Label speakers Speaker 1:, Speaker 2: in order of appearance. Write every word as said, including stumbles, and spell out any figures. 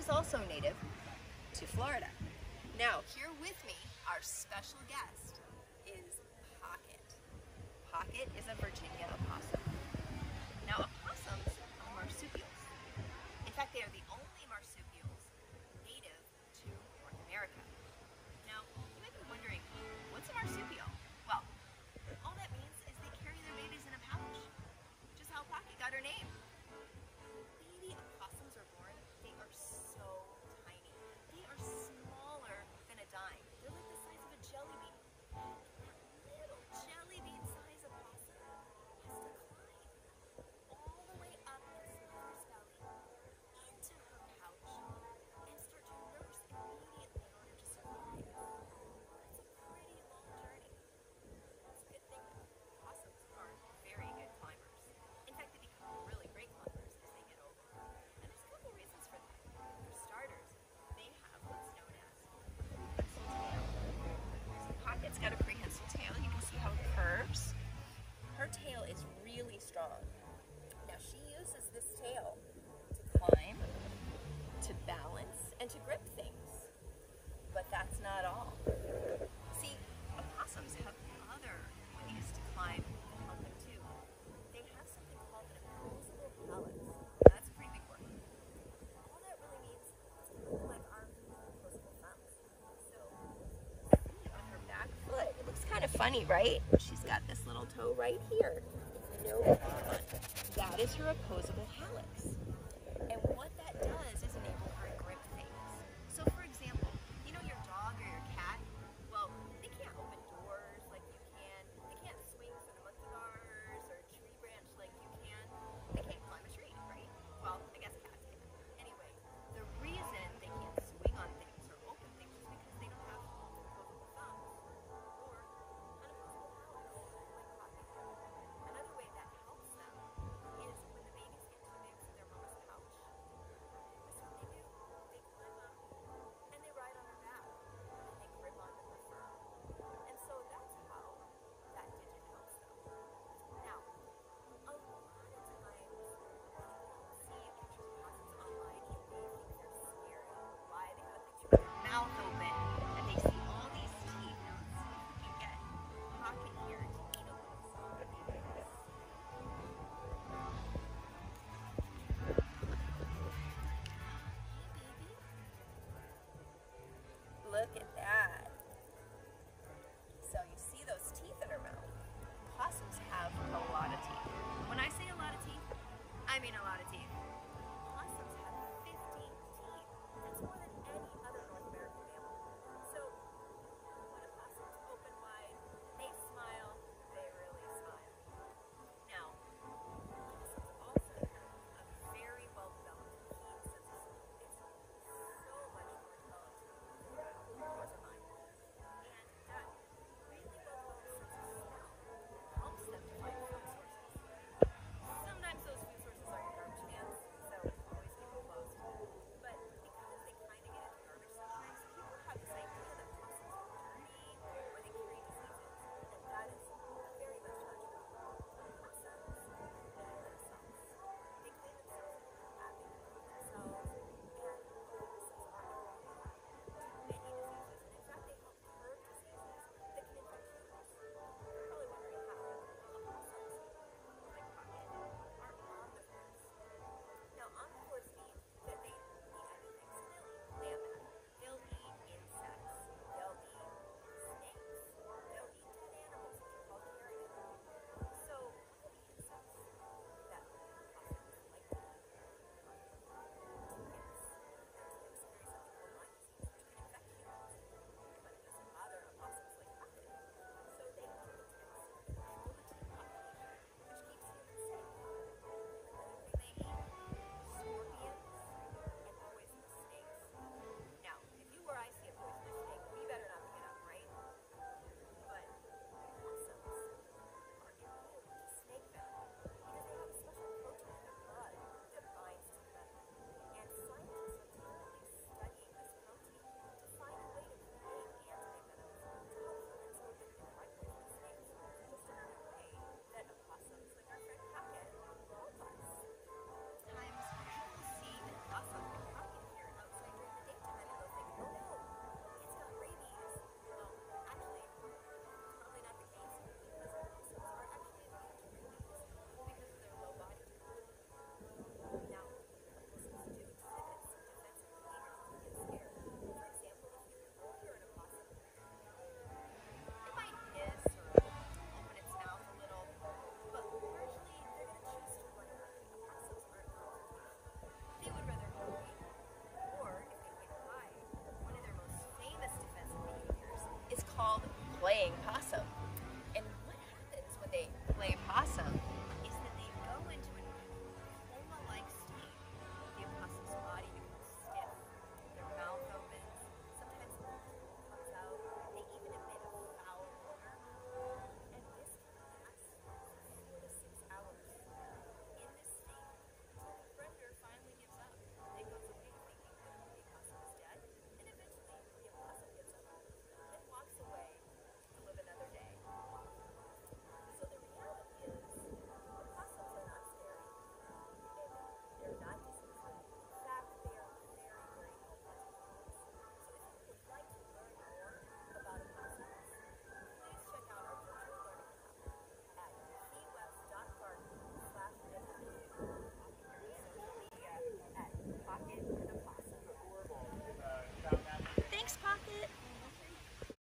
Speaker 1: is also native to Florida. Now, here with me, our special guest is Pocket. Pocket is a Virginia opossum. Now, opossums are marsupials. In fact, they are the only marsupials native to North America. Now, you might be wondering, what's a marsupial? Well, all that means is they carry their babies in a pouch, which is how Pocket got her name. Baby opossums are born, they are so tiny. They are smaller than a dime. They're like the size of a jelly bean. That little jelly bean size opossum has to climb all the way up its mother's belly into her pouch and start to nurse immediately in order to survive. That's a pretty long journey. It's a good thing that opossums are very good climbers. In fact, they become really great climbers as they get older. And there's a couple reasons for that. For starters, they have what's known as a prehensile tail. Pocket's got a prehensile tail. You can see how it curves. Her tail is really strong. Now she uses this tail to climb, to balance, and to grip things. But that's not all. See, opossums have other ways to climb and help them too. They have something called an opposable hallux. That's a pretty big word. All that really means is like our opposable thumbs. So, see on her back foot, it looks kind of funny, right? She's got this little toe right here. No, that is her opposable hallux. And what that does